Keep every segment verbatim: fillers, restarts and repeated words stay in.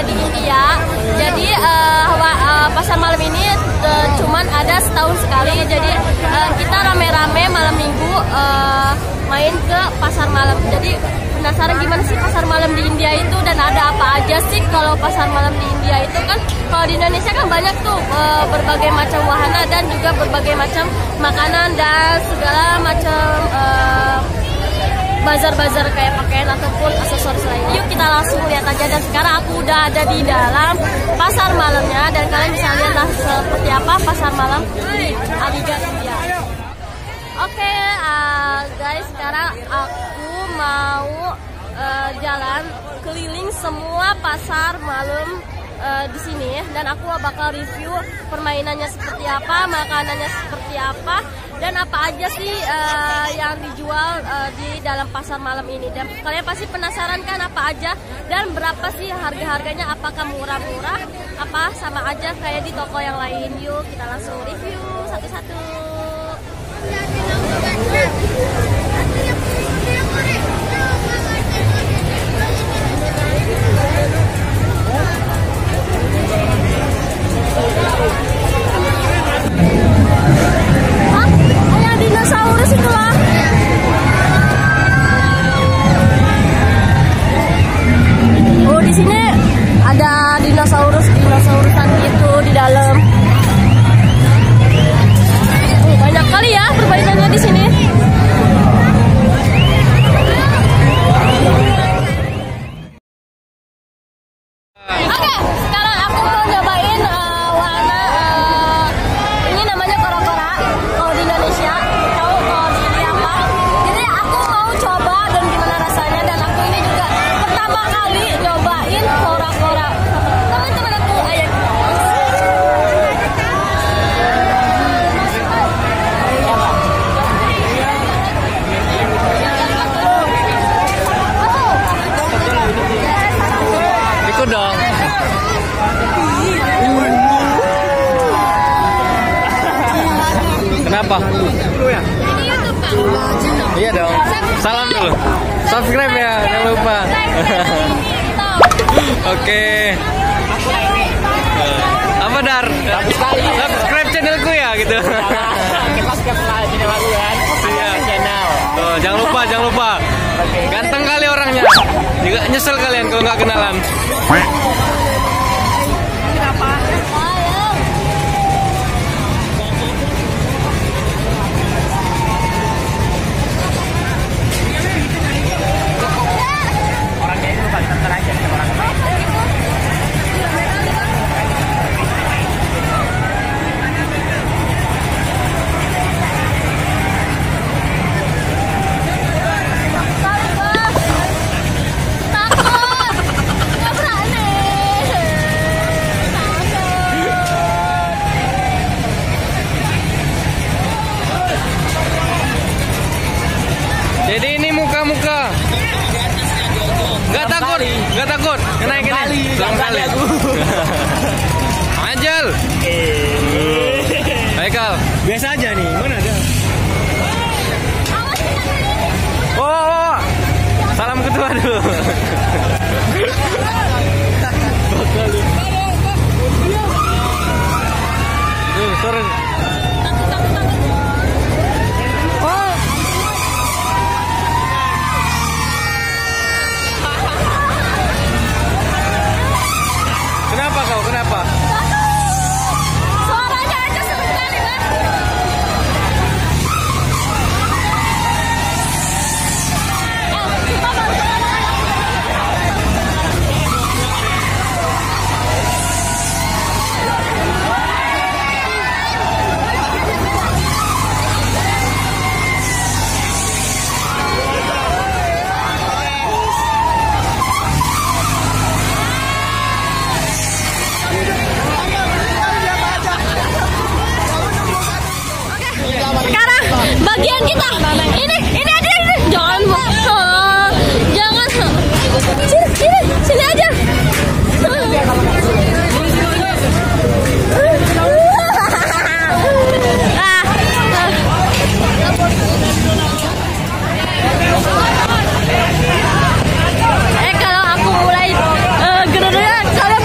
di India. Jadi uh, uh, pasar malam ini uh, cuman ada setahun sekali. Jadi uh, kita rame-rame malam minggu uh, main ke pasar malam. Jadi penasaran gimana sih pasar malam di India itu dan ada apa aja sih kalau pasar malam di India itu kan. Kalau di Indonesia kan banyak tuh uh, berbagai macam wahana dan juga berbagai macam makanan dan segala macam uh, bazar-bazar kayak pakaian ataupun aksesoris lain. Yuk kita langsung lihat aja. Dan sekarang aku udah ada di dalam pasar malamnya dan kalian bisa lihat seperti apa pasar malam di Aligarh India. Oke okay, uh, guys, sekarang aku mau uh, jalan keliling semua pasar malam uh, di sini dan aku bakal review permainannya seperti apa, makanannya seperti apa, dan apa aja sih uh, yang dijual uh, di dalam pasar malam ini. Dan kalian pasti penasaran kan apa aja dan berapa sih harga-harganya, apakah murah-murah, apa sama aja kayak di toko yang lain. Yuk kita langsung review satu-satu. Hah? Yang dinosaurus itu lah. Oh, di sini ada dinosaurus, dinosaurusan gitu di dalam. Oh, banyak kali ya permainannya di sini. Oke, sekarang aku mau nyobain uh, wahana uh, ini namanya kora-kora. Kalau di Indonesia tahu kalau di India apa. Jadi aku mau coba dan gimana rasanya, dan aku ini juga pertama kali nyobain kora-kora. Teman-teman aku, ayo. Ikut dong. Kenapa? Iya dong. Salam dulu. Subscribe ya, jangan lupa. Oke. Apa Dar? Subscribe channelku ya gitu. Kita subscribe channel aku kan. Iya. Channel. Oh, jangan lupa, jangan lupa. Ganteng kali orangnya. Juga nyesel kalian kalau nggak kenalan. Orangnya itu paling nonton aja orang lain. Jadi ini muka-muka. Gak takut, gak takut. Kenaikin kali, kali. Anjel. Haikal. Biasa aja nih, mana ada? Oh, oh. Salam ketua dulu. Tuh, turun. Kenapa kau? Kenapa? Suaranya aja seru sekali, Bang. Eh, coba Bang. Sekarang bagian kita. Ini, ini aja ini. Jangan, uh, jangan. Sini, sini, sini aja. Ah, eh kalau aku mulai uh, gerak-gerak, kalian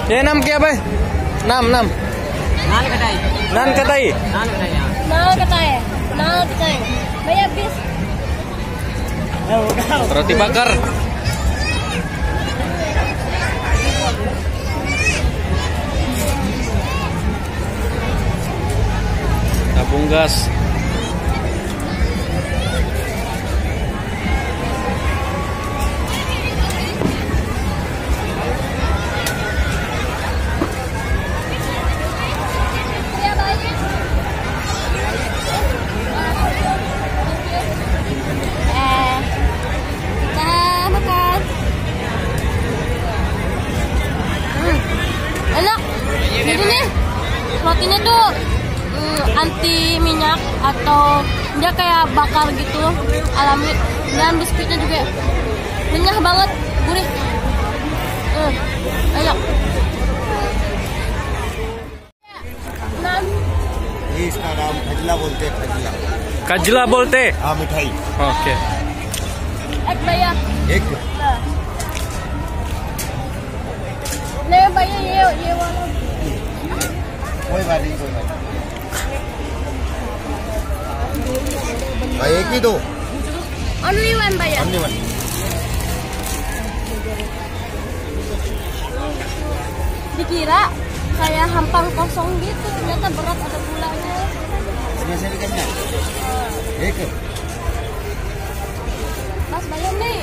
ये नाम क्या भाई? नाम नाम नान कटाई नान कटाई नान कटाई Nal ketae, nal ketae. Bayar bis. roti bakar. Tabung gas. Rotinya tuh mm, anti minyak atau dia kayak bakar gitu, alami. Dan biskuitnya juga renyah banget, gurih. Hmm, enak. Enam. ये इसका नाम खजला बोलते हैं, खजला। Kajla bolte. हाँ मिठाई Oke. Ek bayar. एक Nah. Le bayar ye ye वाला. कोई बात नहीं, कोई बात नहीं। एक ही दो, Only one bayar. only one। Dikira kayak hampang kosong gitu, ternyata berat, ada gulanya. इसमें से निकलना एक Mas bayar nih.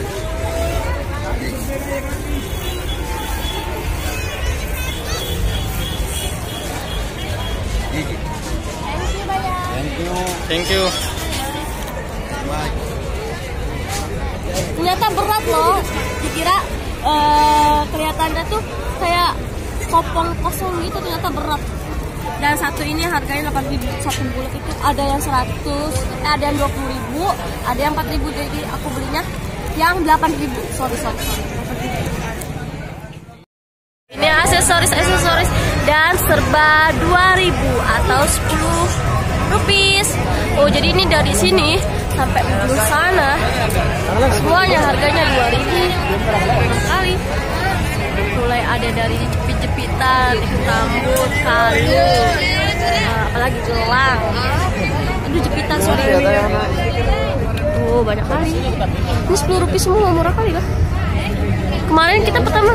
ठीक है, Thank you bayar. Thank you. Thank you. Bye. Ternyata berat loh. Dikira eh, kelihatannya tuh kayak kopong kosong gitu, ternyata berat. Dan satu ini harganya delapan ribu. Satu bulat itu ada yang seratus, ada yang dua puluh ribu, ada yang empat ribu. Jadi aku belinya yang delapan ribu. Sorry, sorry, sorry. Ini aksesoris-aksesoris dan serba dua ribu atau sepuluh rupiah. Oh, jadi ini dari sini sampai ujung sana semuanya harganya dua ribu kali. Mulai ada dari jepit-jepitan, rambut, kalung, uh, apalagi gelang. Aduh, jepitan sorry. Oh, banyak kali. Ini sepuluh rupiah semua, murah kali lah. Kemarin kita pertama.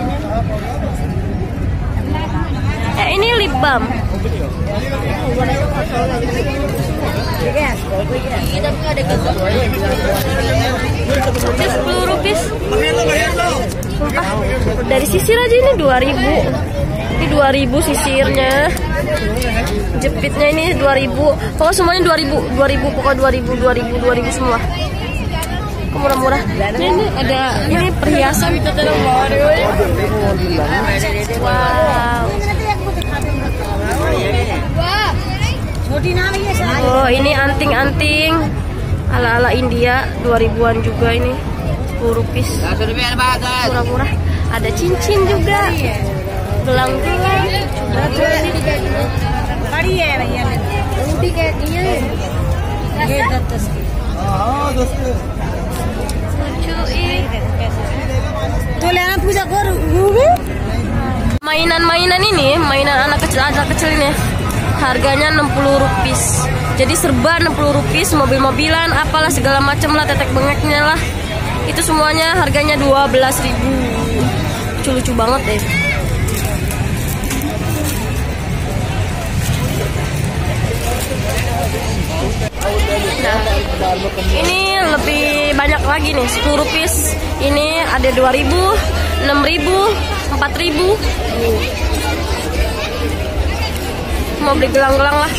Eh, ini lip balm. Ini sepuluh rupiah. Sumpah, dari sisir aja ini dua ribu. Ini dua ribu sisirnya. Jepitnya ini dua ribu. Pokoknya semuanya dua ribu, dua ribu, pokoknya dua ribu, dua ribu, dua ribu semua. Murah-murah. Ini, ini ada ini perhiasan. Wow. Oh, ini anting-anting ala-ala India, dua ribuan juga ini. sepuluh rupiah. Murah-murah. Ada cincin juga. Gelang-gelang. Mainan-mainan ini, mainan anak kecil, anak kecil ini harganya enam puluh rupiah. Jadi serba enam puluh rupiah, mobil-mobilan, apalah segala macam lah, tetek bengeknya lah. Itu semuanya harganya dua belas ribu. Lucu-lucu banget deh. Nah, ini lebih banyak lagi nih, sepuluh rupiah. Ini ada dua ribu, enam ribu, empat ribu. Mau beli gelang-gelang lah.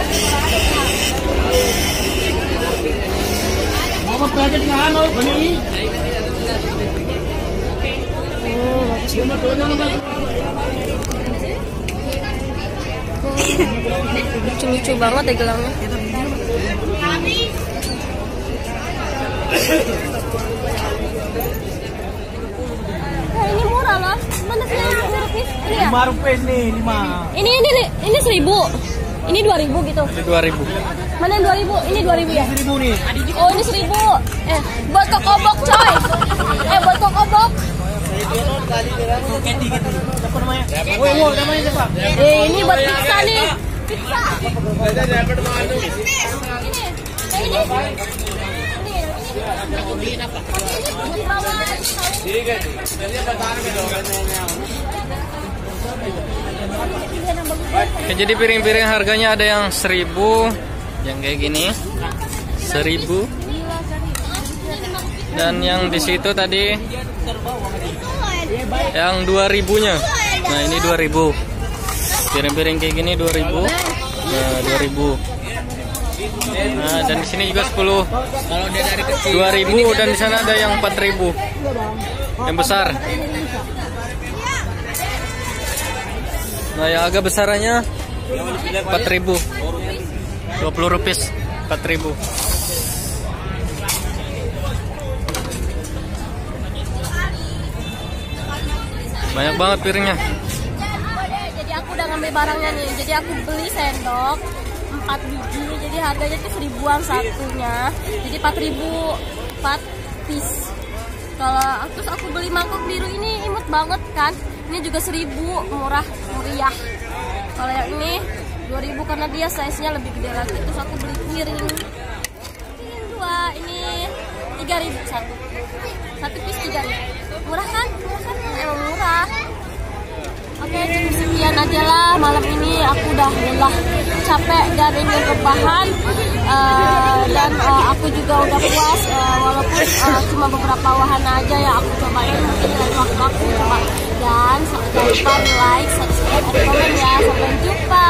Lucu-lucu banget deh gelangnya. Nah, ini murah loh. Mana sih yang sepuluh rupiah? Ini ya? lima rupiah nih, lima. Ini ini ini ini seribu. Ini dua ribu gitu. Ini dua ribu. Mana yang dua ribu? Ini dua ribu ya? Seribu nih. Oh, ini seribu. Eh, buat kokobok coy. Eh, buat kokobok. Candy gitu. Oke, jadi piring-piring harganya ada yang seribu, yang kayak gini seribu, dan yang di situ tadi yang dua ribunya. Nah ini dua ribu, piring-piring kayak gini dua ribu, nah dua ribu. Nah dan di sini juga sepuluh, Kalau dia dari kecil dua ribu, dan di sana ada yang empat ribu, yang besar. Nah yang agak besarannya empat ribu, dua puluh rupiah, empat ribu. Banyak banget piringnya. Jadi aku udah ngambil barangnya nih. Jadi aku beli sendok empat biji. Jadi harganya tuh seribuan satunya. Jadi empat ribu empat piece. Kalau terus aku beli mangkok biru ini imut banget kan. Ini juga seribu, murah meriah. Kalau yang ini dua ribu karena dia size-nya lebih gede lagi. Terus aku beli piring. Piring dua ini tiga ribu satu. Satu piece tiga ribu. Murah kan? Murah kan? Emang murah. Oke, cukup sekian aja lah malam ini. Aku udah lelah, capek dan ingin rebahan. Uh, dan uh, aku juga udah puas uh, walaupun uh, cuma beberapa wahana aja yang aku cobain. Mungkin lain waktu aku coba. Dan jangan lupa di like, subscribe, dan komen ya. Sampai jumpa.